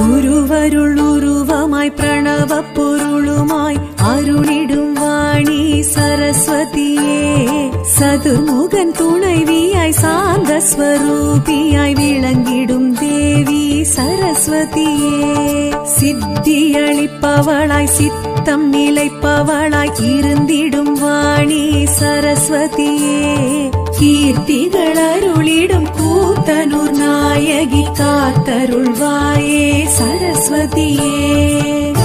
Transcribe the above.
குருவருளுருவமாய் பிரணவ பொருளுமாய் அருளிடும் வாணி சரஸ்வதியே, சதுர்முகன் துணைவியாய் சாந்த ஸ்வரூபியாய் விளங்கிடும் தேவி சரஸ்வதியே, சித்தியளிப்பவளாய் சித்தம் நிலைப்பவளாய் இருந்திடும் வாணி சரஸ்வதியே, கீர்த்திகள் அருளிடும் கூத்தனூர் நாயகி காத்தருள்வாயே சரஸ்வதியே.